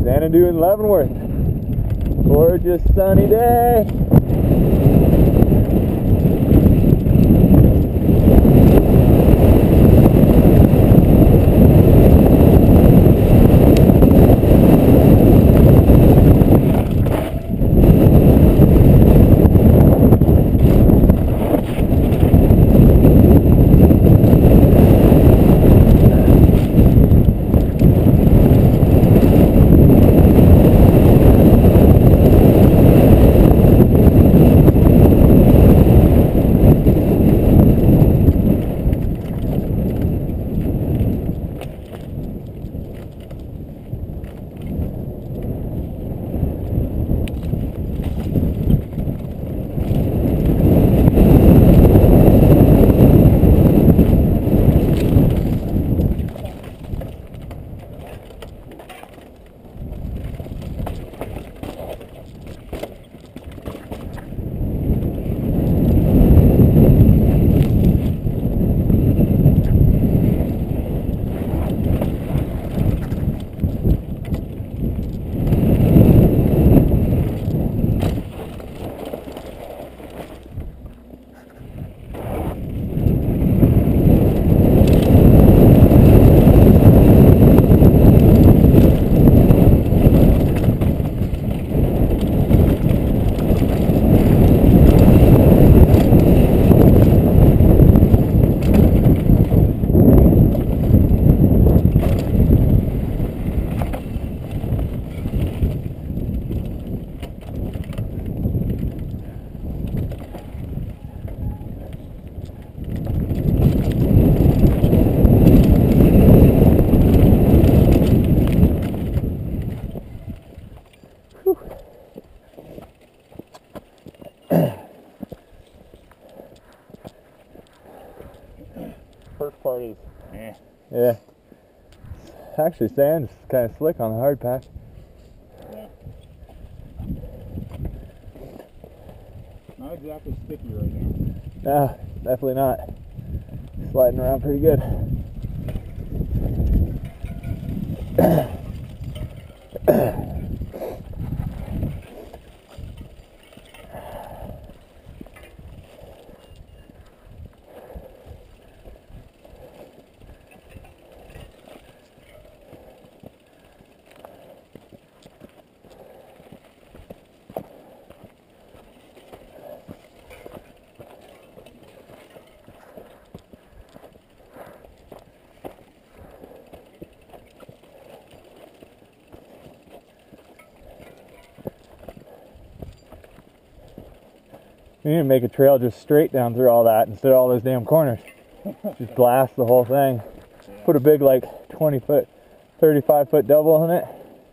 Xanadu in Leavenworth. Gorgeous sunny day. First part is, Yeah. Actually, sand's kind of slick on the hard pack. yeah. Not exactly sticky right now. No, definitely not. Sliding around pretty good. You need to make a trail just straight down through all that instead of all those damn corners. Just blast the whole thing. Yeah. Put a big like 20 foot, 35 foot double in it.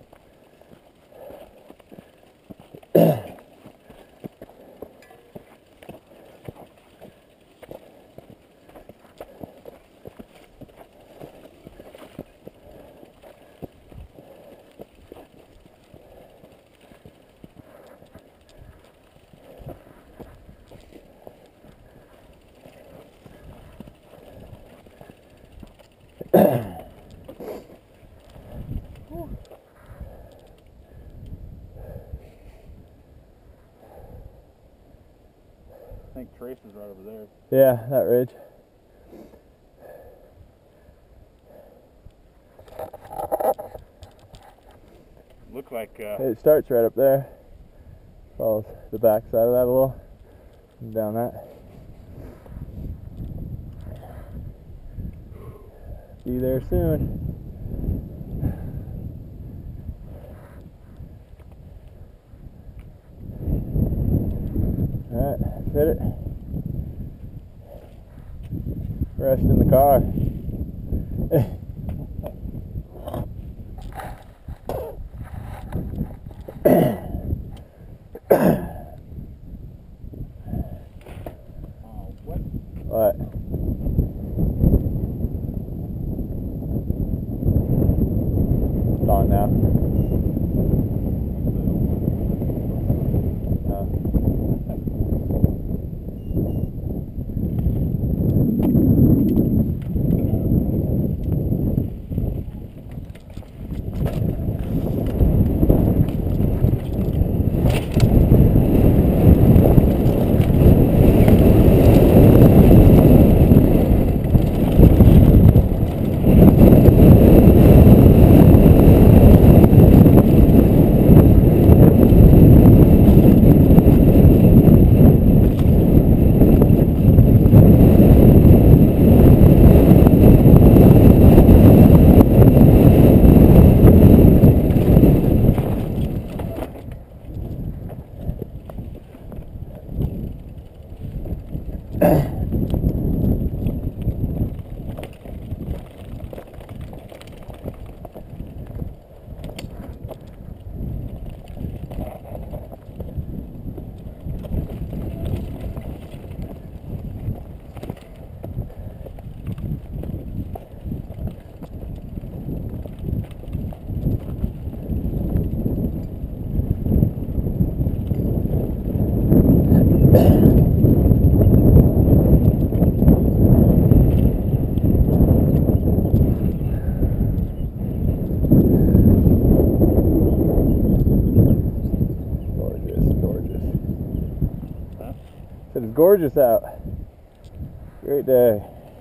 I think Trace is right over there. Yeah, that ridge. Look like It starts right up there. Follows the back side of that a little. And down that. Be there soon. Alright, hit it. Rest in the car. what? What? It's on now. gorgeous out. Great day.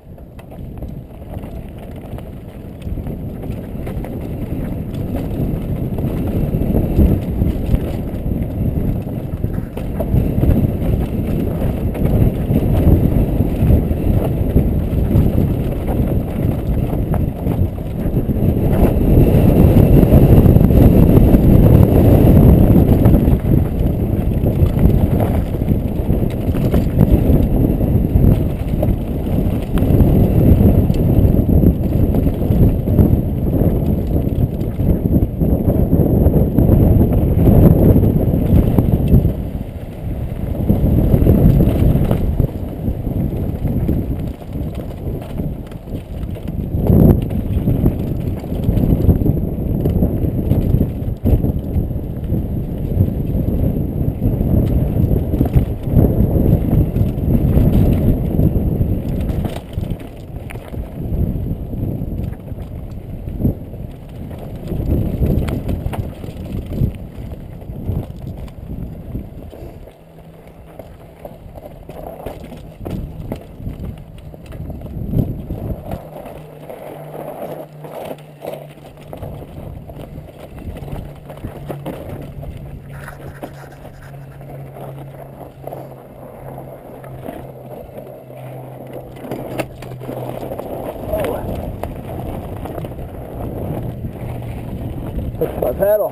Push my pedal.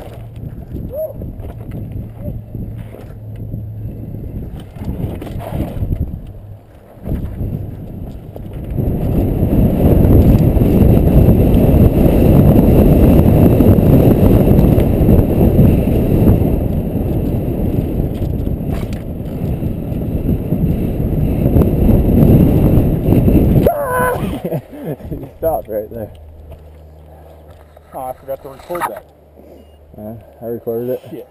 You stopped right there. Oh, I forgot to record that. I recorded it. Shit.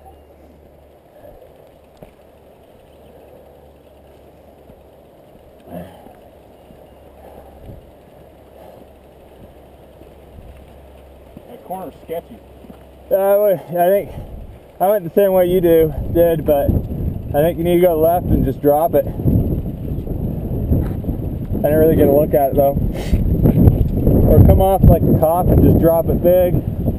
That corner's sketchy. I think I went the same way you did, but I think you need to go left and just drop it. I didn't really get a look at it though. Or come off like the top and just drop it big.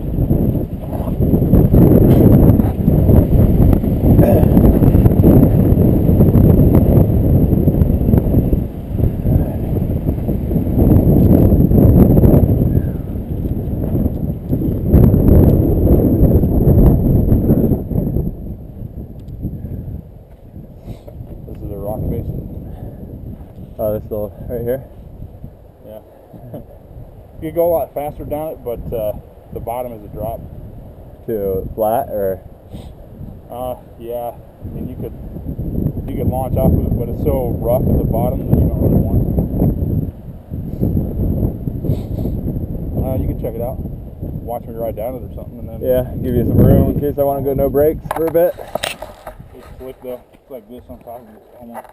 This is a rock face. Oh, this little right here. Yeah. You could go a lot faster down it, but the bottom is a drop. To flat or? Yeah. I mean, you could launch off of it, but it's so rough at the bottom that you don't really want it. You can check it out. Watch me ride down it or something, and then Yeah, give you some room in case I want to go no brakes for a bit. it's slick though. It's like this on top of it almost.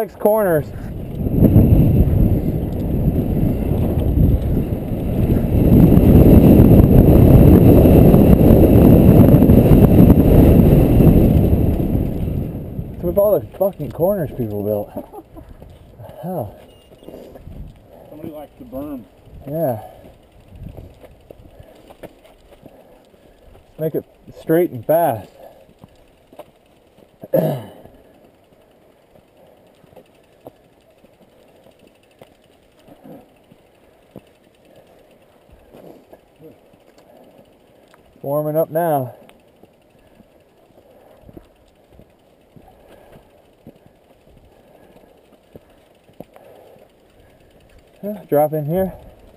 likes corners. What's with all the fucking corners people built? What the hell? Somebody likes to berm. Yeah. Make it straight and fast. Warming up now. Drop in here.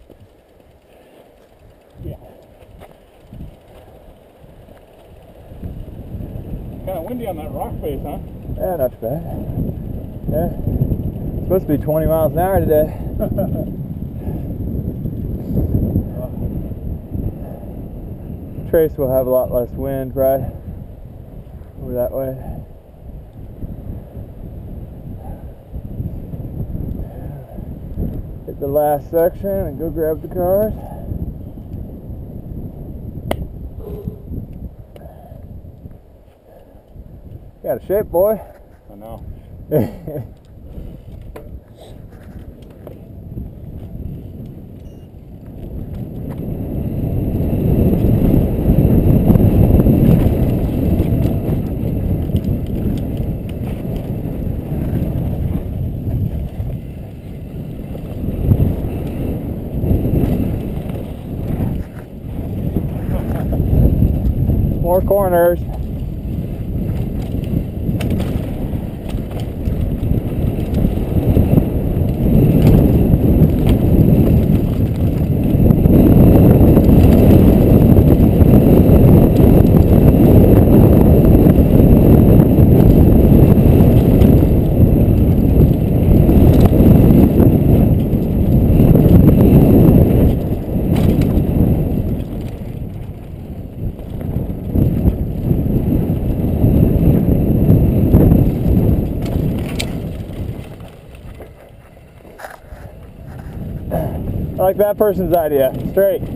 Yeah. Kind of windy on that rock face, huh? Yeah, not too bad. Yeah. It's supposed to be 20 miles an hour today. Trace will have a lot less wind, right? Over that way. Hit the last section and go grab the cars. You got a shape, boy. I know. More corners. I like that person's idea. Straight.